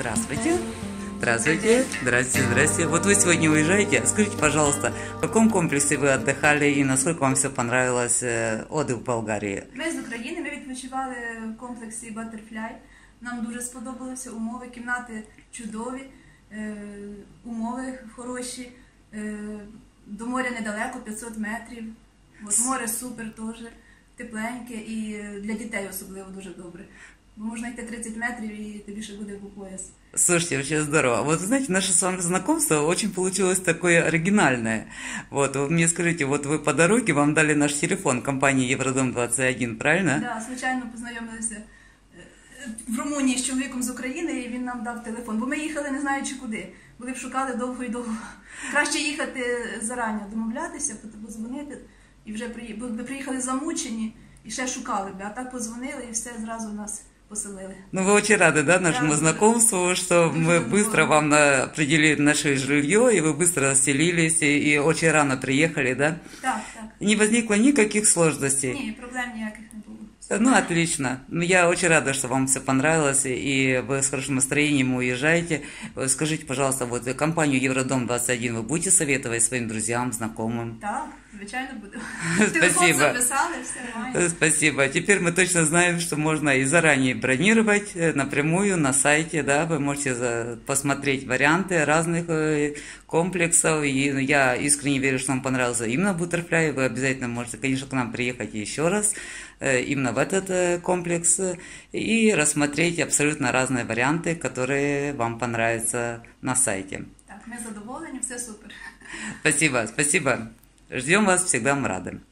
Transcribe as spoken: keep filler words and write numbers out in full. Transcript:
Здравствуйте. Здравствуйте. Здравствуйте, здравствуйте. Вот вы сегодня уезжаете. Скажите, пожалуйста, в каком комплексе вы отдыхали и насколько вам все понравилось отдых в Болгарії? Ми з України, ми відпочивали в комплексі Батерфляй. Нам дуже сподобалися умови, кімнати чудові, е, умови хороші, е, до моря недалеко, п'ятсот метрів. От, море супер теж, тепленьке і для дітей особливо дуже добре. Бо можна йти тридцять метрів і тобі ще буде по пояс. Слушайте, вообще здорово. Вот, знаете, наше с вами знакомство очень получилось такое оригинальное. Вот, вы мне скажите, вот вы по дороге, вам дали наш телефон компании Евродом двадцять один, правильно? Да, звичайно, познайомилися в Румунії з чоловіком з України, і він нам дав телефон. Бо ми їхали не знаючи куди. Були б шукали довго і довго. Краще їхати зарані, домовлятися, подзвонити. І вже бо би приїхали замучені і ще шукали б. А так подзвонили і все, зразу нас поселили. Ну, вы очень рады, да, нашему да, знакомству, что мы быстро вам на, определили наше жилье, и вы быстро расселились, и, и очень рано приехали, да? Так, так. Не возникло никаких сложностей? Ні, проблем ніяких не було. Ну, отлично. Я очень рада, что вам все понравилось, и вы с хорошим настроением уезжаете. Скажите, пожалуйста, вот компанию Евродом двадцать один вы будете советовать своим друзьям, знакомым? Так, звичайно, буду. Спасибо. Записали, все нормально. Спасибо. Теперь мы точно знаем, что можно и заранее бронировать напрямую на сайте, да, вы можете посмотреть варианты разных комплексов, и я искренне верю, что вам понравился именно Баттерфляй, вы обязательно можете, конечно, к нам приехать еще раз, именно в этот комплекс, и рассмотреть абсолютно разные варианты, которые вам понравятся на сайте. Так, мы задоволені, все супер. Спасибо, спасибо. Ждем вас, всегда мы рады.